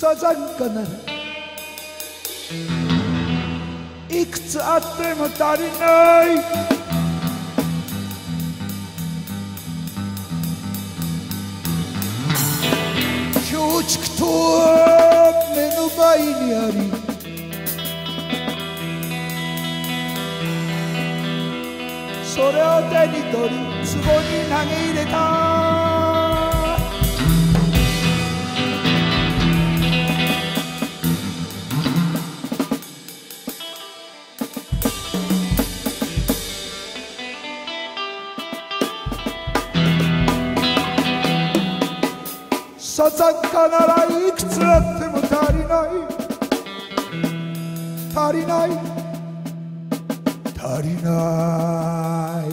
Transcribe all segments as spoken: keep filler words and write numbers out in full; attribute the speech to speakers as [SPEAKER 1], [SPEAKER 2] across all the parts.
[SPEAKER 1] サザンカならいくつあっても足りない。京畜とは目の前にあり、それを手に取り壺に投げ入れた。サザンカならいくつあっても足りない、足りない、足りない。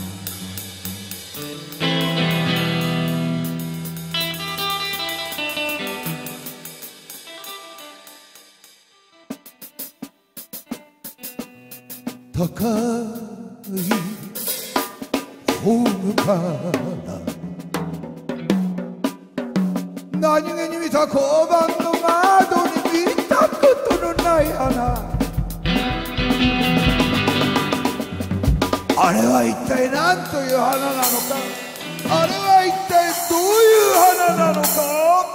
[SPEAKER 1] 高いホームから何気に見た交番の窓に見たことのない花、あれは一体何という花なのか、あれは一体どういう花なのか。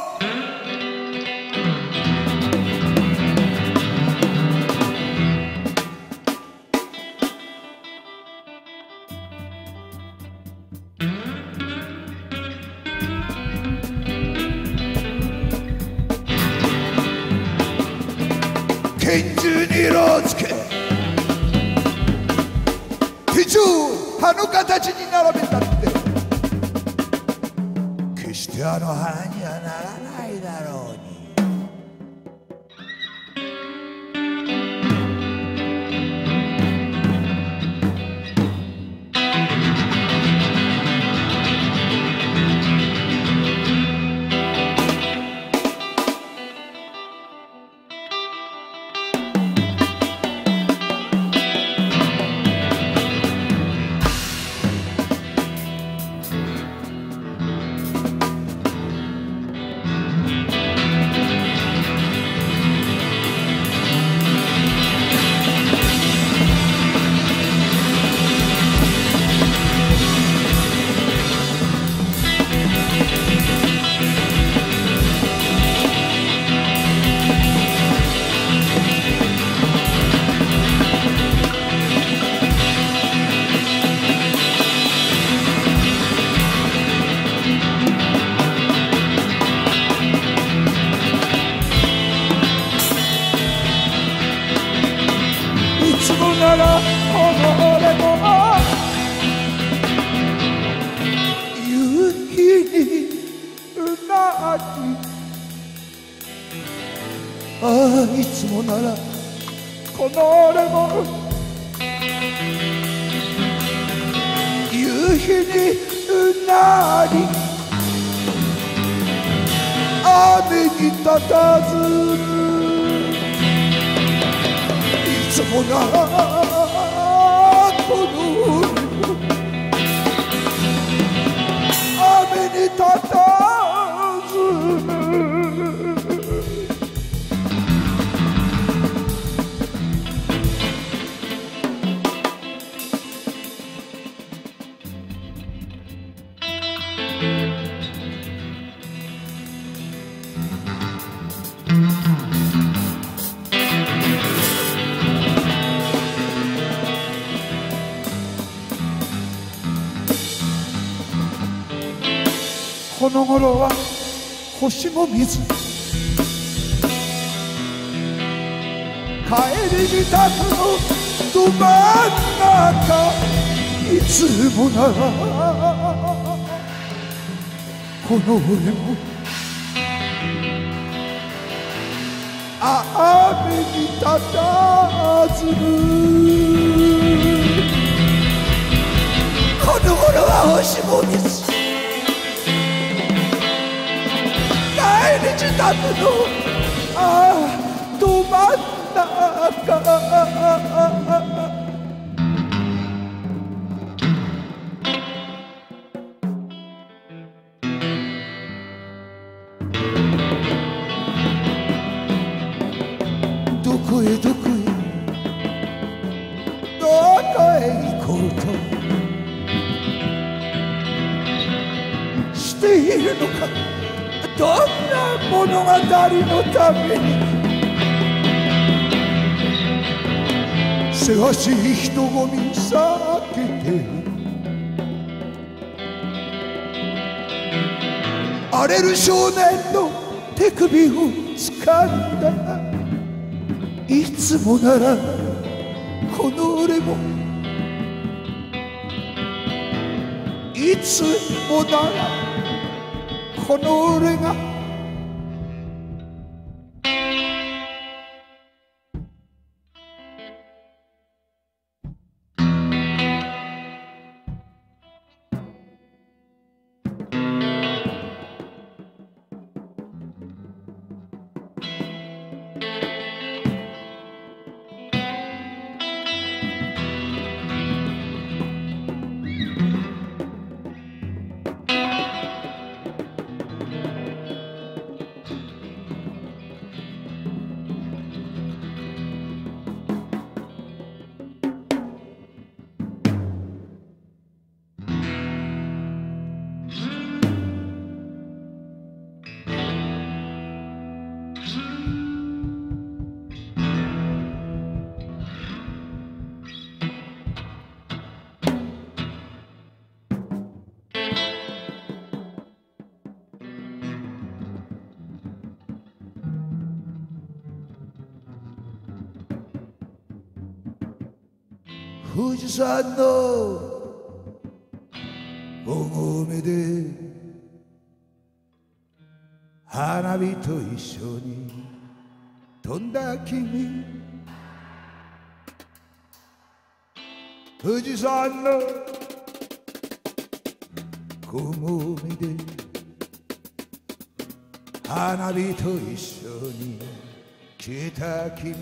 [SPEAKER 1] 拳銃に色をつけ手中葉の形に並べたって決してあの花にはならないだろうに。ならこの俺も夕日にうなり、ああいつもならこの俺も夕日にうなり、雨にたたずむいつもならこの俺も雨にたたずむ。この頃は星も見ず帰り支度のど真ん中、いつもならこの俺も雨にたたずむ。この頃は星も見ず帰り支度のああど真ん中、 こへどこへどこへ行こうとしているのか。どんな物語のためにせわしい人混み避けて荒れる少年の手首を掴んだ。いつもならこの俺もいつもならこの俺が富士山の重めで花火と一緒に飛んだ君、富士山の重めで花火と一緒に消えた君、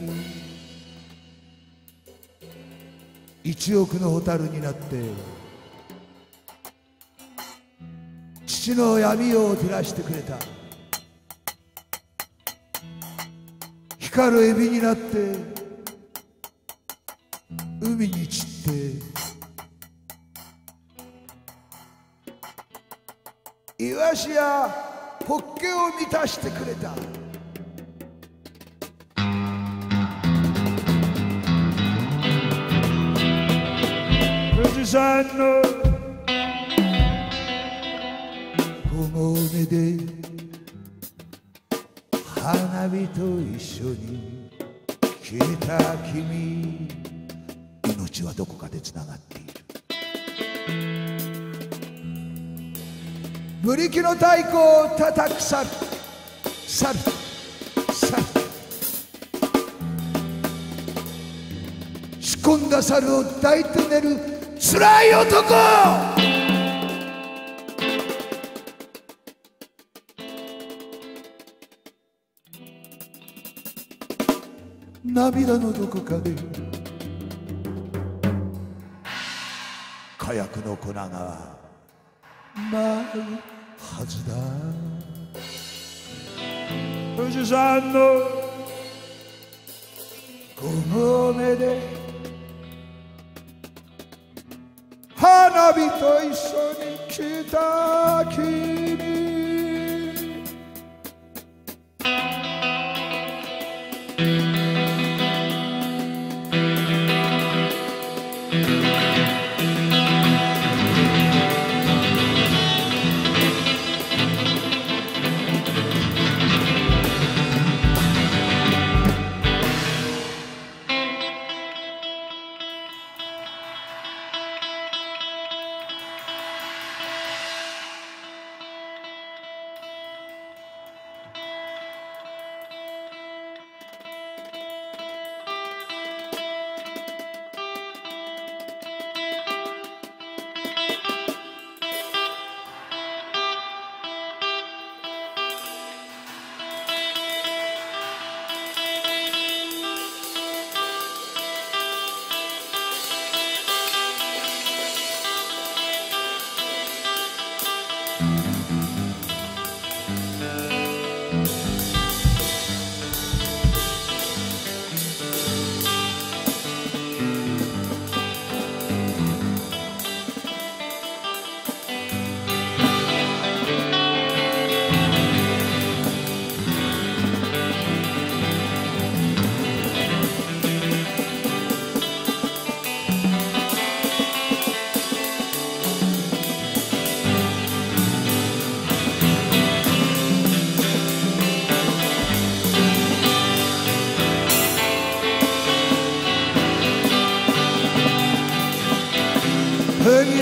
[SPEAKER 1] 一億の蛍になって父の闇を照らしてくれた。光るエビになって海に散ってイワシやホッケを満たしてくれた。富士山の重めで花火と一緒に消えた君、命はどこかでつながっている。ブリキの太鼓を叩く猿、猿、猿、仕込んだ猿を抱いて寝るつらい男。涙のどこかで火薬の粉が舞うはずだ。富士山の木漏れで花火と一緒に来た君、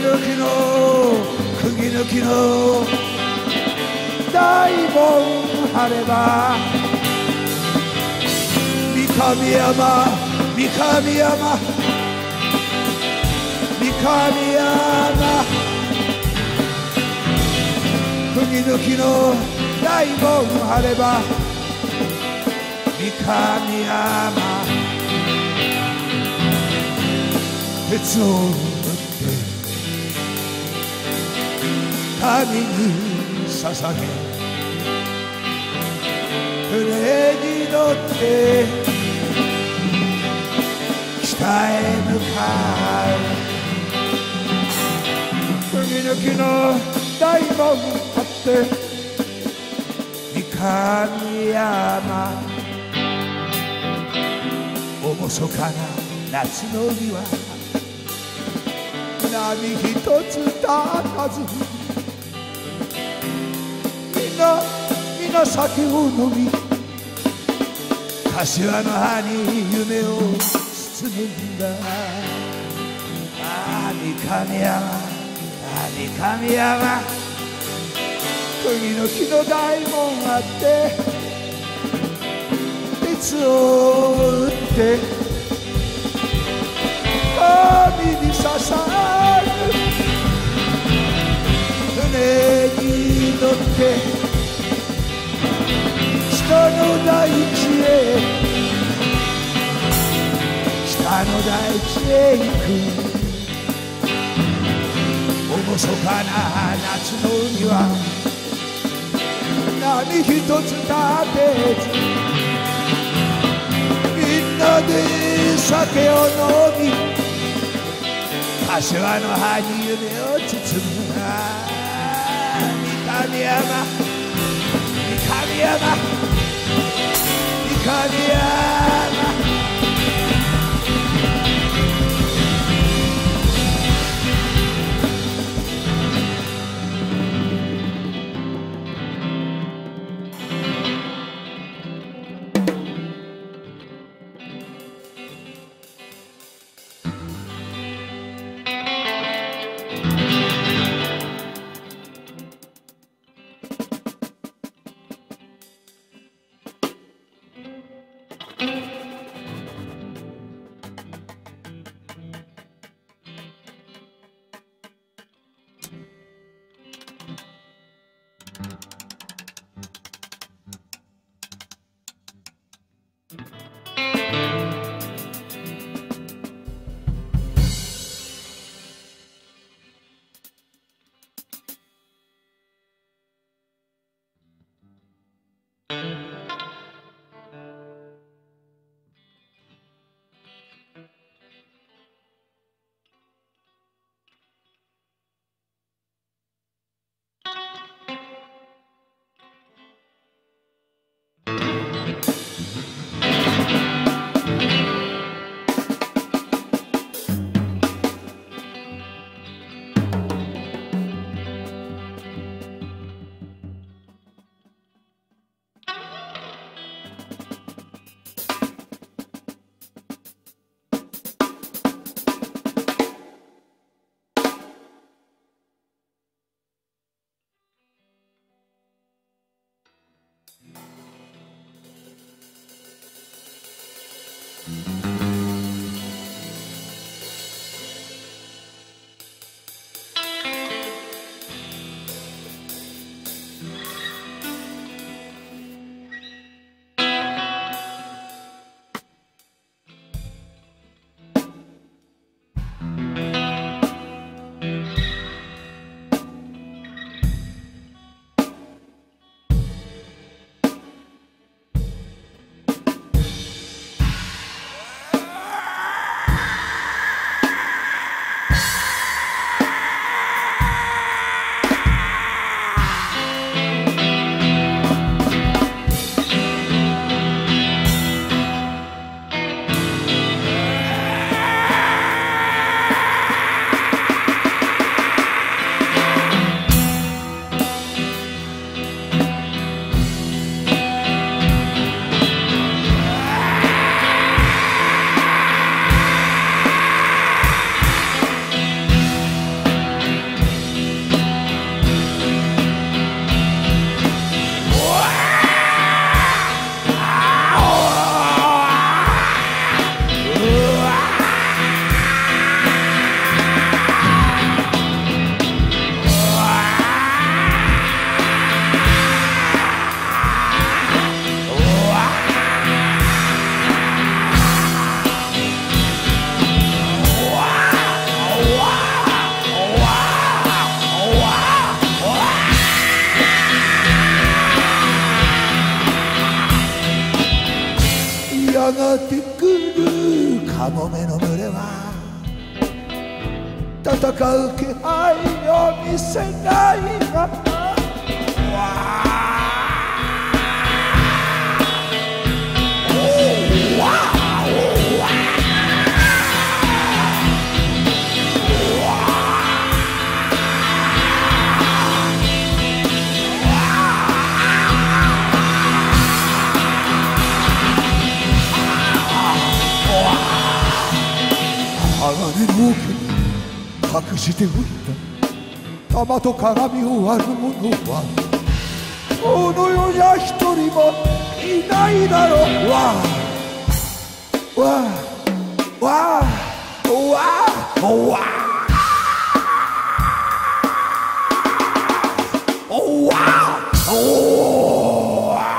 [SPEAKER 1] 抜きの釘抜きの大門張れば三上山三上山三上山釘抜きの大門張れば三上山鉄を打って神に捧げ船に乗って北へ向かう釘抜きの大門張って三上山厳かな夏の庭波一つ立たずみんなみんな酒を飲み柏の葉に夢を包むんだああ三上山ああ三上山釘の木の大門あって鉄を打って神に捧ぐ船に乗って北の大地へ北の大地へ行く厳かな夏の海は波一つ立てずみんなで酒を飲み柏の葉に夢を包む三上山三上山三上山やがてくるカモメの群れは戦う気配を見せないが鋼の奥に隠しておいた玉と鏡を割る者はこの世には一人もいないだろう。わあわあわあわあわあわあおー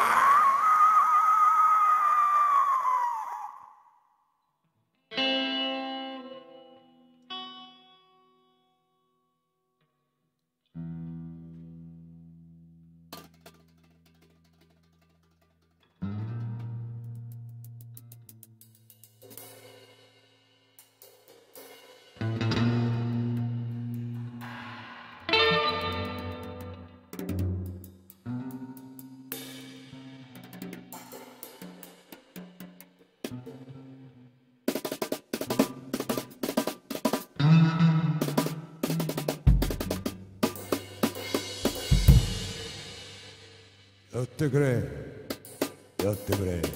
[SPEAKER 1] やってくれやってくれ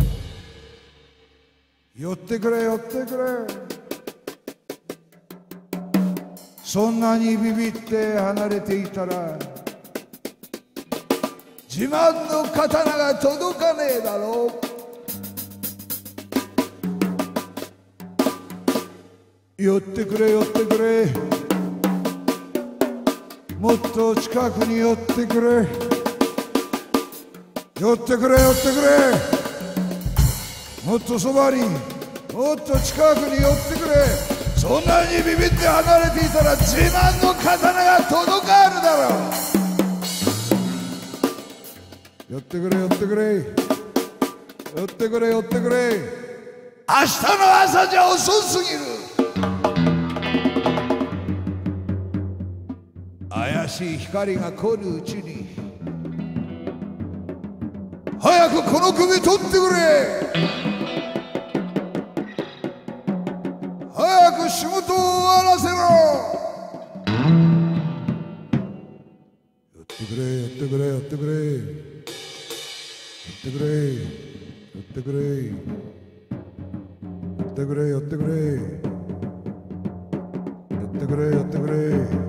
[SPEAKER 1] 寄ってくれ寄ってくれそんなにビビって離れていたら自慢の刀が届かねえだろう。寄ってくれ寄ってくれもっと近くに寄ってくれ寄ってくれ寄ってくれもっとそばにもっと近くに寄ってくれそんなにビビって離れていたら自慢の刀が届かぬだろう。寄ってくれ寄ってくれ寄ってくれ寄ってくれ明日の朝じゃ遅すぎる。怪しい光が来るうちに早くこの首取ってくれ早く仕事を終わらせろ。寄ってくれ寄ってくれ寄ってくれ寄ってくれ寄ってくれ寄ってくれ寄ってくれ寄ってくれ寄ってくれ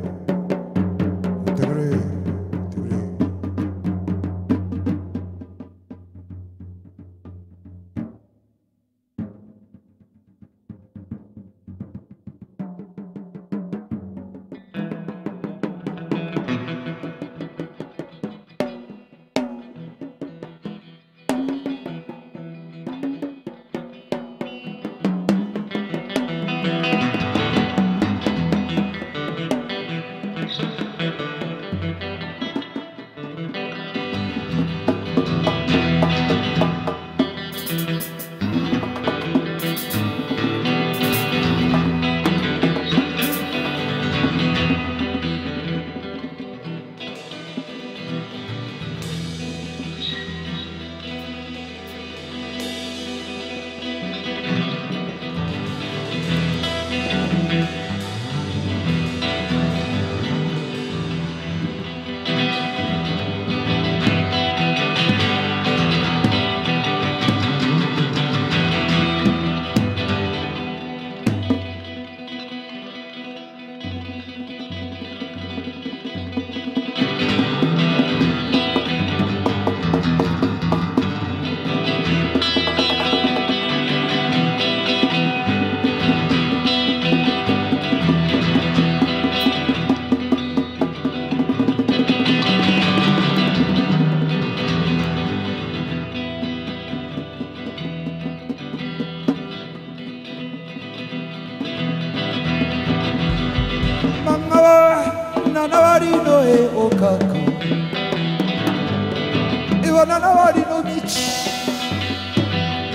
[SPEAKER 1] なな割の絵を描く絵はなな割の道なな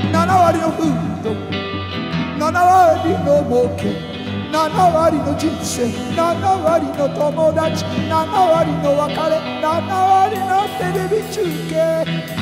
[SPEAKER 1] 割のフード、なな割の儲け、なな割の人生、なな割の友達、なな割の別れ、なな割のテレビ中継。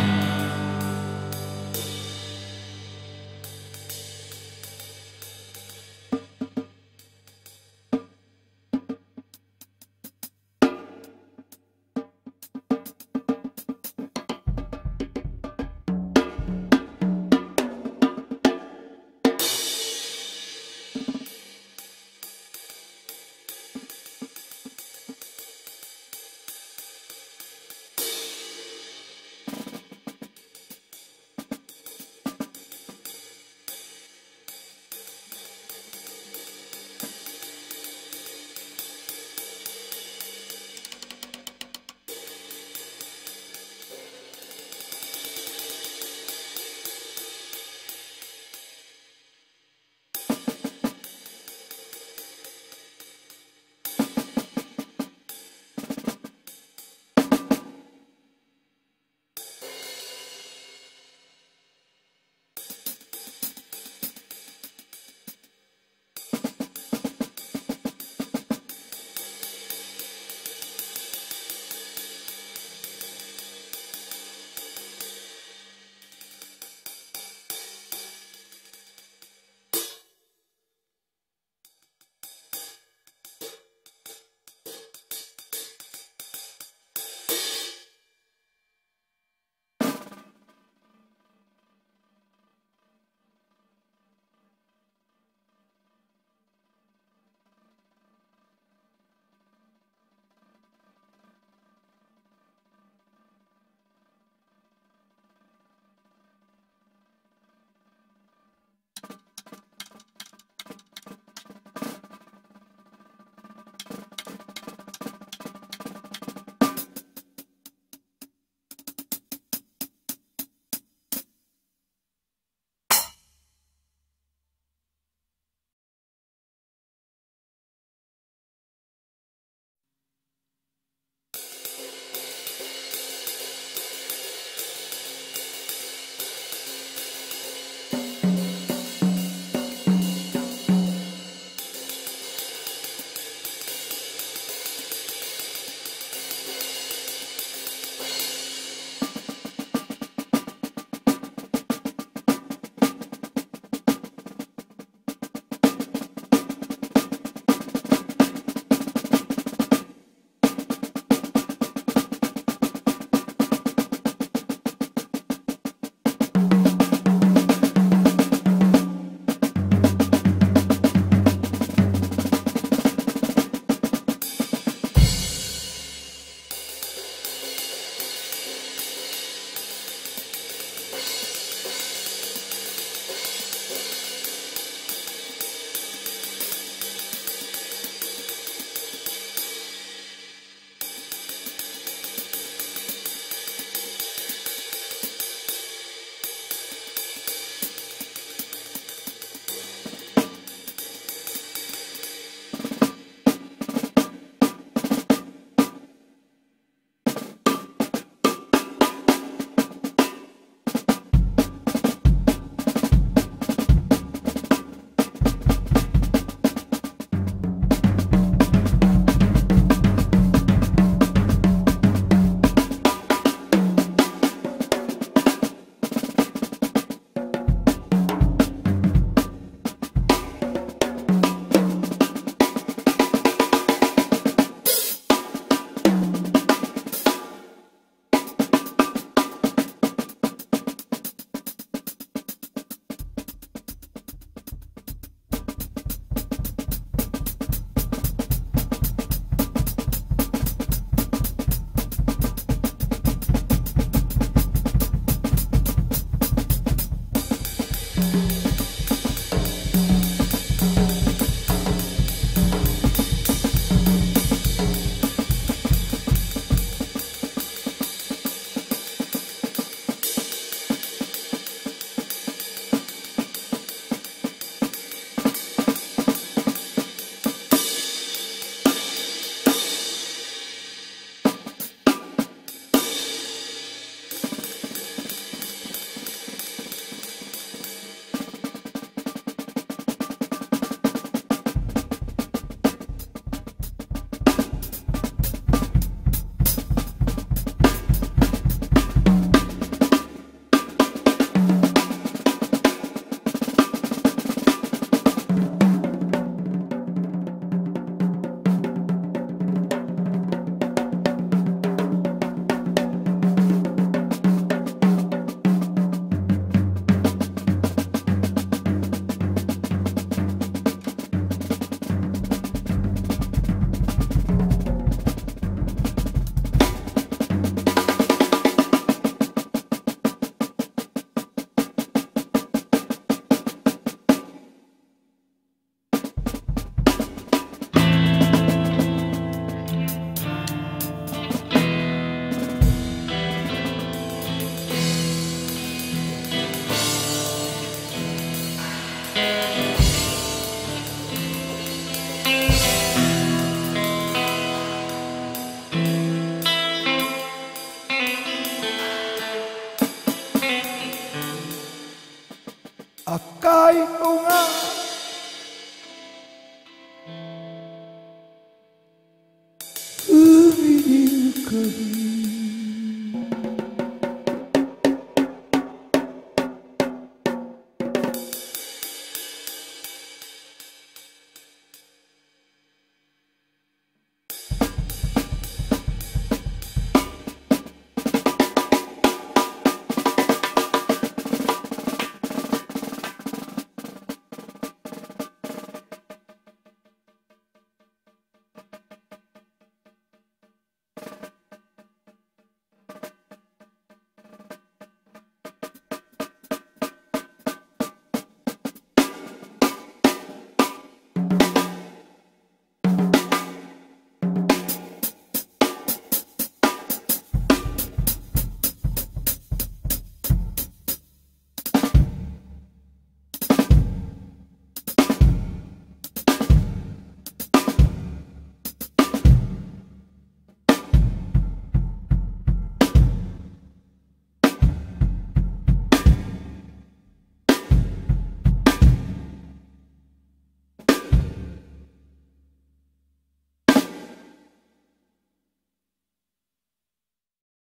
[SPEAKER 1] 赤いのが